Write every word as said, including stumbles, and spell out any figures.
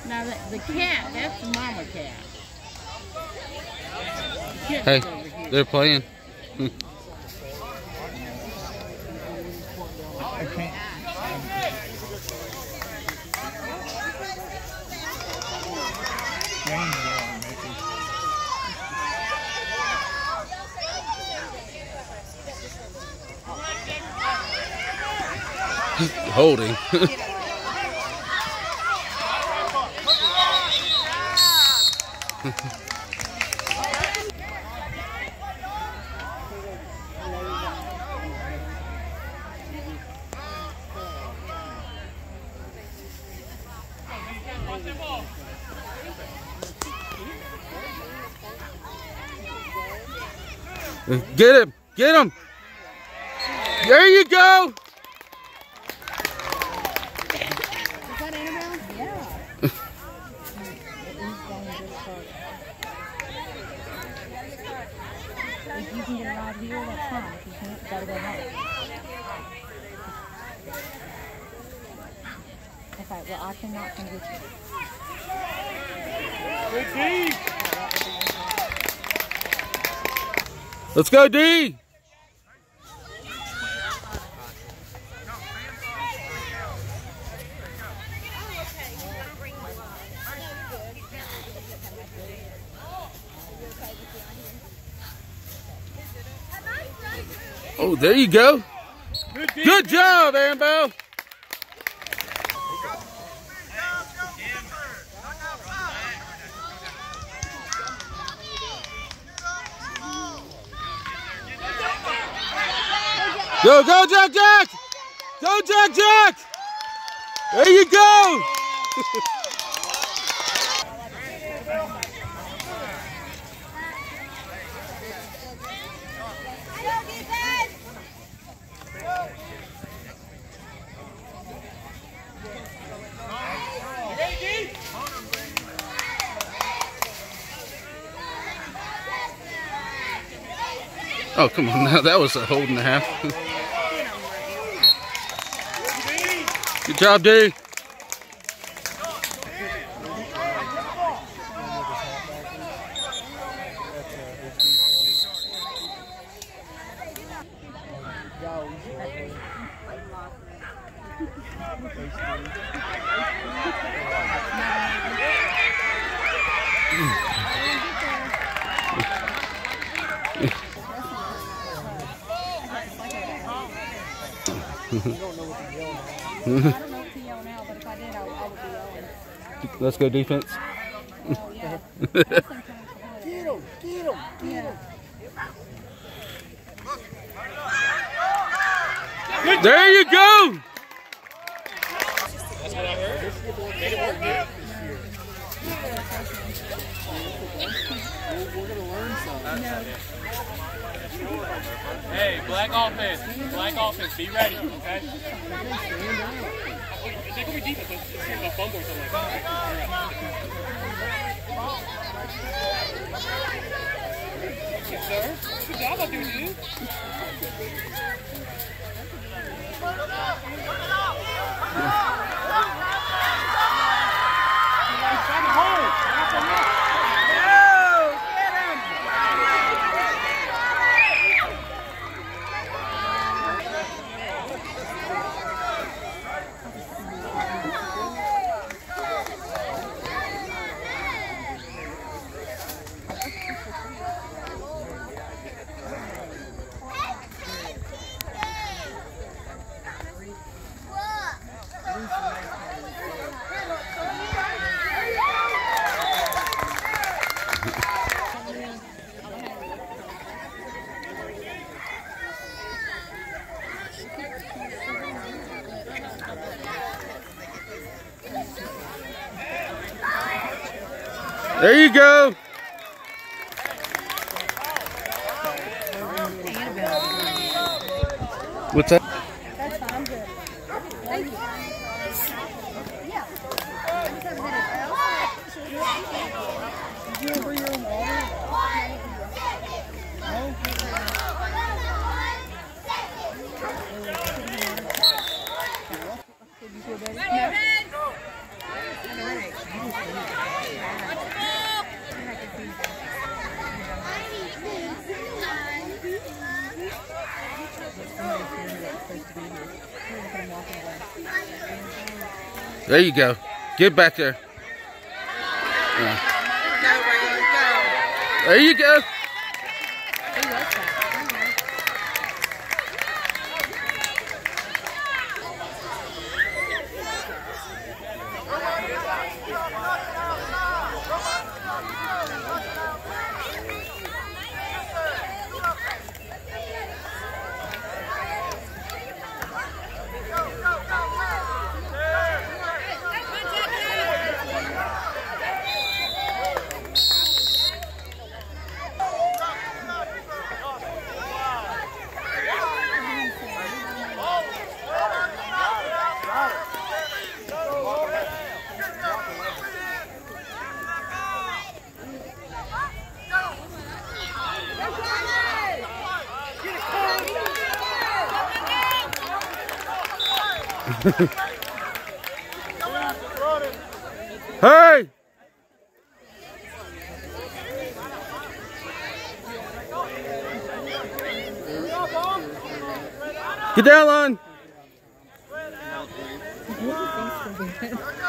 Now the, the cat, that's the mama cat. The hey, they're playing. I can't. Holding. Get him! Get him! There you go! Is that Annabelle? Yeah. If you can get a ride here, that's fine. If you can't, you gotta go home. Okay, well, I cannot come with you. Good D! Let's go, D! Oh, there you go. Good, Good job, Annabelle. Go, go, Jack, Jack! Go, Jack, Jack! There you go! Oh, come on now. That was a hold and a half. Good job, D. Let's go defense. Oh, yeah. Get him! Get him! Get him! There you go! That's what I heard. Made it work good. We're going to learn something. Hey, black offense. Black offense. Be ready, okay? They can be defense. It's a fumble or something like that. Yes, sir. Good job up there, dude. There you go. What's that? That's fine. I'm good. Thank you. Yeah. Did you bring your own water? No? Did you feel better? No. There you go. Get back there. Yeah. There you go. Hey! Get down, Lon!